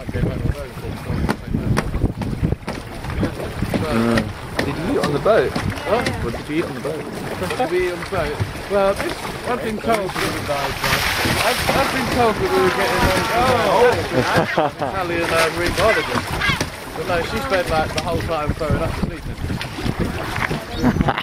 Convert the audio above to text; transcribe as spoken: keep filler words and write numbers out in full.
might go back on the boat before we Mm. Did you eat on the boat? What? What did you eat on the boat? Did we eat on the boat? Well, this, I've been told that I've, I've been told that we were getting um, oh, Italian uh, marine biologist. But no, she spent like the whole time throwing up and sleeping.